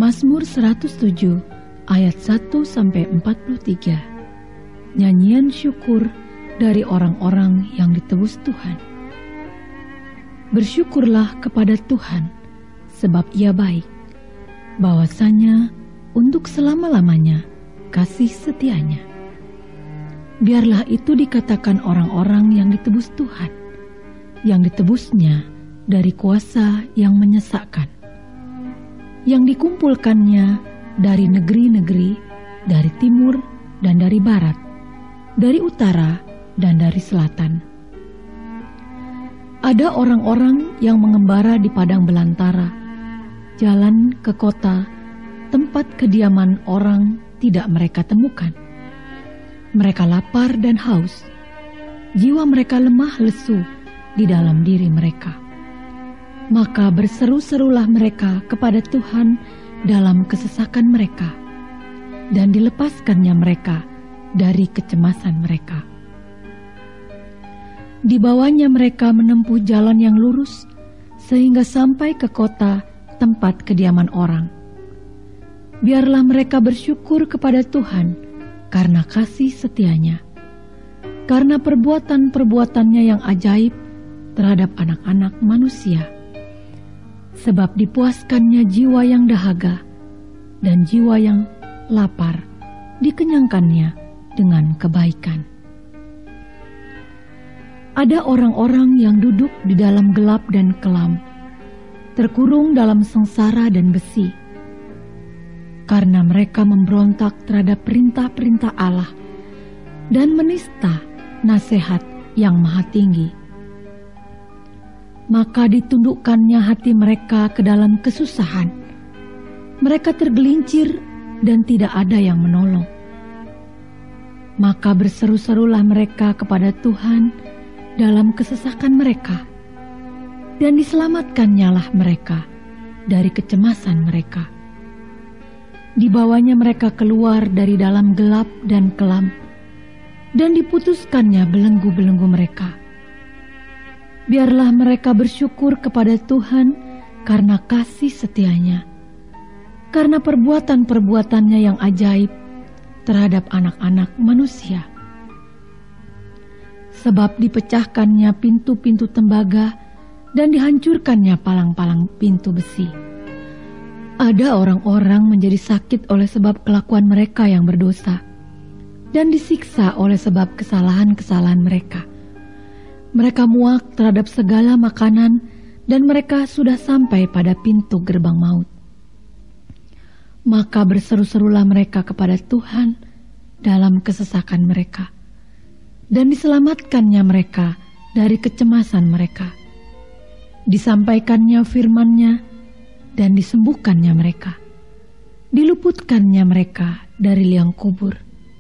Mazmur 107 ayat 1-43. Nyanyian syukur dari orang-orang yang ditebus Tuhan. Bersyukurlah kepada Tuhan, sebab Ia baik, bahwasanya untuk selama-lamanya kasih setianya. Biarlah itu dikatakan orang-orang yang ditebus Tuhan, yang ditebusnya dari kuasa yang menyesakkan, yang dikumpulkannya dari negeri-negeri, dari timur dan dari barat, dari utara dan dari selatan. Ada orang-orang yang mengembara di padang belantara, jalan ke kota, tempat kediaman orang tidak mereka temukan. Mereka lapar dan haus, jiwa mereka lemah lesu di dalam diri mereka. Maka berseru-serulah mereka kepada Tuhan dalam kesesakan mereka, dan dilepaskannya mereka dari kecemasan mereka. Dibawanya mereka menempuh jalan yang lurus, sehingga sampai ke kota tempat kediaman orang. Biarlah mereka bersyukur kepada Tuhan karena kasih setianya, karena perbuatan-perbuatannya yang ajaib terhadap anak-anak manusia. Sebab dipuaskannya jiwa yang dahaga, dan jiwa yang lapar dikenyangkannya dengan kebaikan. Ada orang-orang yang duduk di dalam gelap dan kelam, terkurung dalam sengsara dan besi, karena mereka memberontak terhadap perintah-perintah Allah dan menista nasihat yang maha tinggi. Maka ditundukkannya hati mereka ke dalam kesusahan. Mereka tergelincir dan tidak ada yang menolong. Maka berseru-serulah mereka kepada Tuhan dalam kesesakan mereka, dan diselamatkannya mereka dari kecemasan mereka. Dibawanya mereka keluar dari dalam gelap dan kelam, dan diputuskannya belenggu-belenggu mereka. Biarlah mereka bersyukur kepada Tuhan karena kasih setianya, karena perbuatan-perbuatannya yang ajaib terhadap anak-anak manusia. Sebab dipecahkannya pintu-pintu tembaga dan dihancurkannya palang-palang pintu besi. Ada orang-orang menjadi sakit oleh sebab kelakuan mereka yang berdosa, dan disiksa oleh sebab kesalahan-kesalahan mereka. Mereka muak terhadap segala makanan, dan mereka sudah sampai pada pintu gerbang maut. Maka berseru-serulah mereka kepada Tuhan dalam kesesakan mereka, dan diselamatkannya mereka dari kecemasan mereka. Disampaikannya firman-Nya, dan disembuhkannya mereka. Diluputkannya mereka dari liang kubur.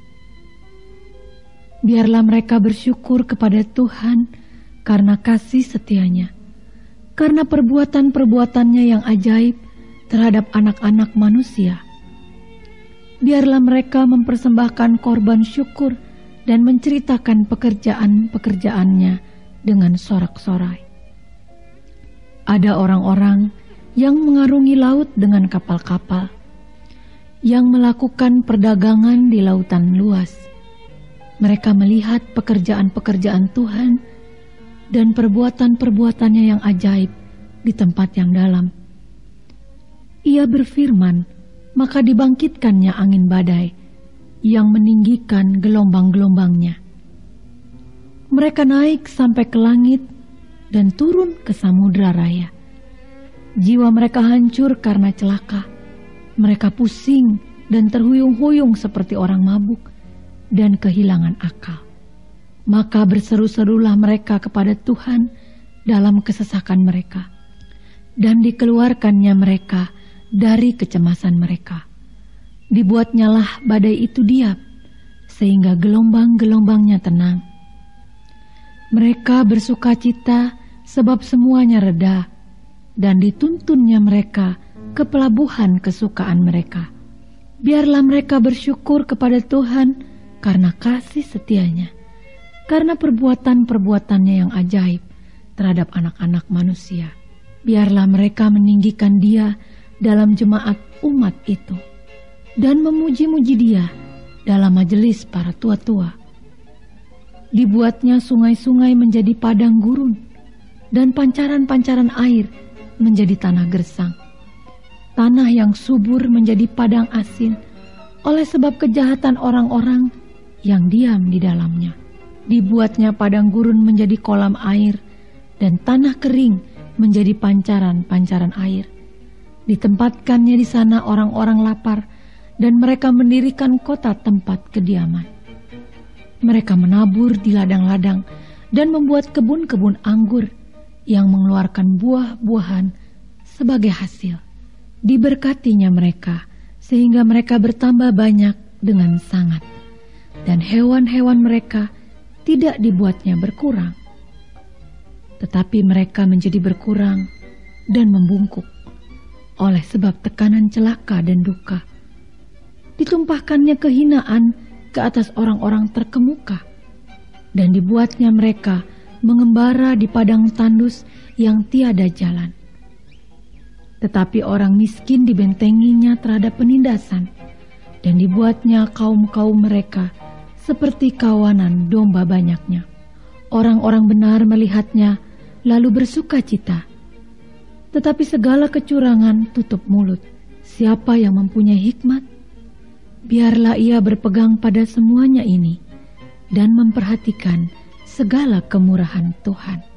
Biarlah mereka bersyukur kepada Tuhan karena kasih setianya, karena perbuatan-perbuatannya yang ajaib terhadap anak-anak manusia. Biarlah mereka mempersembahkan korban syukur dan menceritakan pekerjaan-pekerjaannya dengan sorak-sorai. Ada orang-orang yang mengarungi laut dengan kapal-kapal, yang melakukan perdagangan di lautan luas. Mereka melihat pekerjaan-pekerjaan Tuhan dan perbuatan-perbuatannya yang ajaib di tempat yang dalam. Ia berfirman, maka dibangkitkannya angin badai yang meninggikan gelombang-gelombangnya. Mereka naik sampai ke langit dan turun ke samudra raya. Jiwa mereka hancur karena celaka. Mereka pusing dan terhuyung-huyung seperti orang mabuk dan kehilangan akal. Maka berseru-serulah mereka kepada Tuhan dalam kesesakan mereka, dan dikeluarkannya mereka dari kecemasan mereka. Dibuatnyalah badai itu diam, sehingga gelombang-gelombangnya tenang. Mereka bersukacita sebab semuanya reda, dan dituntunnya mereka ke pelabuhan kesukaan mereka. Biarlah mereka bersyukur kepada Tuhan karena kasih setianya, karena perbuatan-perbuatannya yang ajaib terhadap anak-anak manusia. Biarlah mereka meninggikan Dia dalam jemaat umat itu dan memuji-muji Dia dalam majelis para tua-tua. Dibuatnya sungai-sungai menjadi padang gurun dan pancaran-pancaran air menjadi tanah gersang. Tanah yang subur menjadi padang asin oleh sebab kejahatan orang-orang yang diam di dalamnya. Dibuatnya padang gurun menjadi kolam air dan tanah kering menjadi pancaran-pancaran air. Ditempatkannya di sana orang-orang lapar dan mereka mendirikan kota tempat kediaman. Mereka menabur di ladang-ladang dan membuat kebun-kebun anggur yang mengeluarkan buah-buahan sebagai hasil. Diberkatinya mereka sehingga mereka bertambah banyak dengan sangat, dan hewan-hewan mereka tidak dibuatnya berkurang. Tetapi mereka menjadi berkurang dan membungkuk oleh sebab tekanan celaka dan duka. Ditumpahkannya kehinaan ke atas orang-orang terkemuka, dan dibuatnya mereka mengembara di padang tandus yang tiada jalan. Tetapi orang miskin dibentenginya terhadap penindasan, dan dibuatnya kaum-kaum mereka seperti kawanan domba banyaknya. Orang-orang benar melihatnya lalu bersuka cita. Tetapi segala kecurangan tutup mulut. Siapa yang mempunyai hikmat? Biarlah ia berpegang pada semuanya ini dan memperhatikan segala kemurahan Tuhan.